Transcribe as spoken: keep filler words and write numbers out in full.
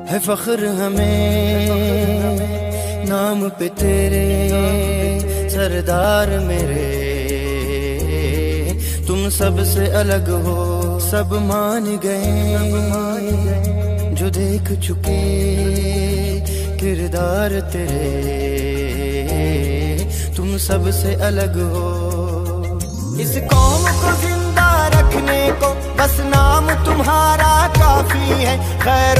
है फख्र हमें नाम पे तेरे सरदार मेरे। तुम सबसे अलग हो सब मान गए, जो देख चुके किरदार तेरे। तुम सबसे अलग हो। इस कौम को जिंदा रखने को बस नाम तुम्हारा काफी है। खैर